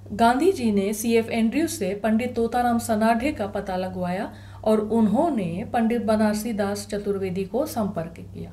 गांधी जी ने CF Andrews से पंडित तोताराम सनाढे का पता लगवाया और उन्होंने पंडित बनारसी दास चतुर्वेदी को संपर्क किया।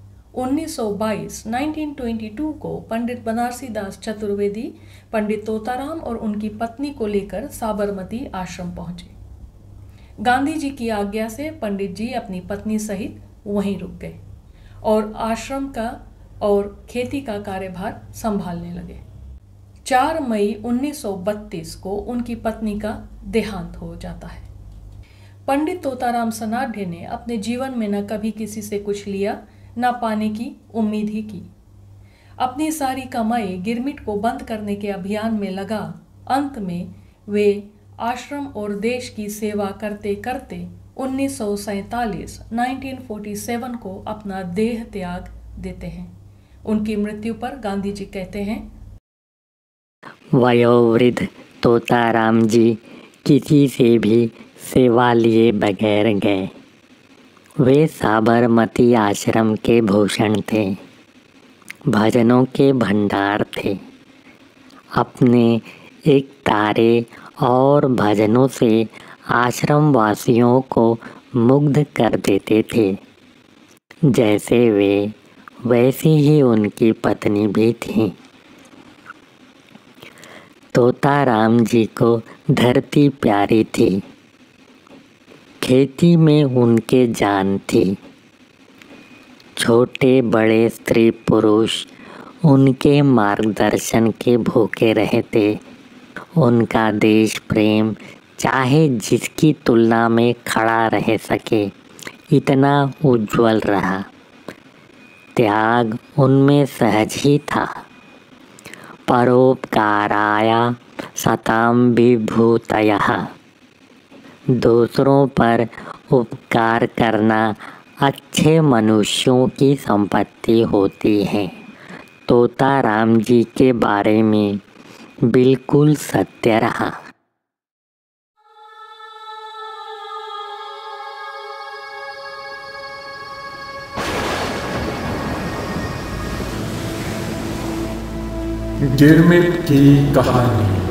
1922 को पंडित बनारसी दास चतुर्वेदी पंडित तोताराम और उनकी पत्नी को लेकर साबरमती आश्रम पहुंचे। गांधी जी की आज्ञा से पंडित जी अपनी पत्नी सहित वहीं रुक गए और आश्रम का और खेती का कार्यभार संभालने लगे। 4 मई 1932 को उनकी पत्नी का देहांत हो जाता है। पंडित तोताराम सनाढे ने अपने जीवन में न कभी किसी से कुछ लिया, न पाने की उम्मीद ही की। अपनी सारी कमाई गिरमिट को बंद करने के अभियान में लगा अंत में वे आश्रम और देश की सेवा करते करते 1947 को अपना देह त्याग देते हैं। उनकी मृत्यु पर गांधी जी कहते हैं, वयोवृद्ध तोताराम जी किसी से भी सेवा लिए बगैर गए। वे साबरमती आश्रम के भूषण थे, भजनों के भंडार थे। अपने एक तारे और भजनों से आश्रम वासियों को मुग्ध कर देते थे। जैसे वे वैसी ही उनकी पत्नी भी थी। तोताराम जी को धरती प्यारी थी, खेती में उनके जान थी। छोटे बड़े स्त्री पुरुष उनके मार्गदर्शन के भूखे रहते। उनका देश प्रेम चाहे जिसकी तुलना में खड़ा रह सके, इतना उज्जवल रहा। त्याग उनमें सहज ही था। परोपकाराय सतां विभूतयः, दूसरों पर उपकार करना अच्छे मनुष्यों की संपत्ति होती है। तोताराम जी के बारे में बिल्कुल सत्य रहा। गिरमिट की कहानी।